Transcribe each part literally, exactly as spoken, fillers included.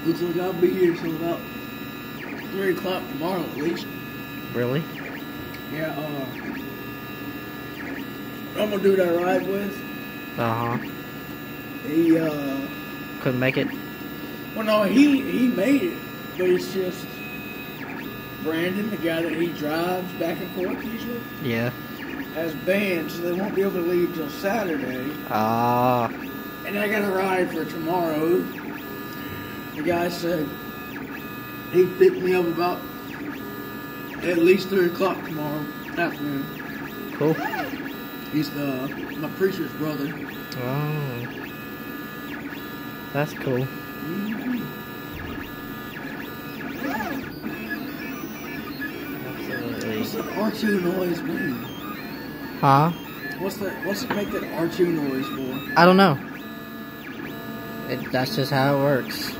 Looks like I'll be here till about three o'clock tomorrow at least. Really? Yeah, uh, I'm gonna do that ride with. Uh huh. He, uh, Couldn't make it? well, no, he, he made it, but it's just Brandon, the guy that he drives back and forth usually, Yeah. has banned, so they won't be able to leave till Saturday. Ah. And I got a ride for tomorrow. The guy said he'd pick me up about at least three o'clock tomorrow afternoon. Cool. He's the my preacher's brother. Oh. That's cool. Mm-hmm. Absolutely. What's that R two noise mean? Huh? What's that? What's it make that R two noise for? I don't know. It, that's just how it works.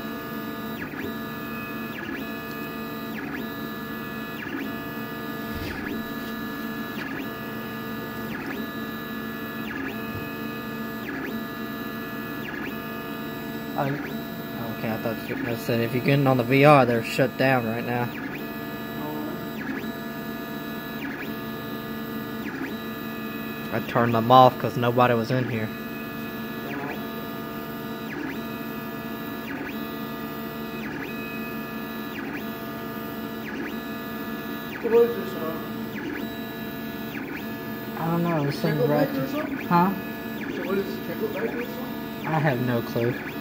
Oh, okay, I thought you I said if you're getting on the V R, they're shut down right now. I turned them off because nobody was in here. What is this song? I don't know, it's some Tickleback or record. something? Huh? So what is this, Tickleback or something? I have no clue.